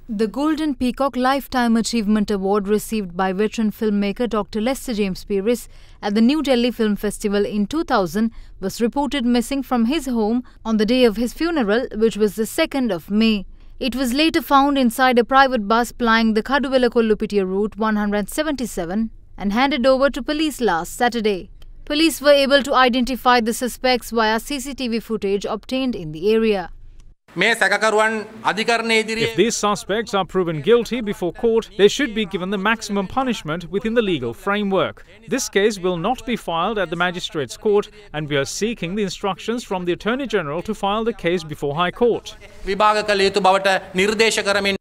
The Golden Peacock Lifetime Achievement Award received by veteran filmmaker Dr. Lester James Peris at the New Delhi Film Festival in 2000 was reported missing from his home on the day of his funeral, which was the 2nd of May. It was later found inside a private bus plying the Kaduvela-Kollupitiya route 177 and handed over to police last Saturday. Police were able to identify the suspects via CCTV footage obtained in the area. If these suspects are proven guilty before court, they should be given the maximum punishment within the legal framework. This case will not be filed at the Magistrates' Court, and we are seeking the instructions from the Attorney General to file the case before High Court.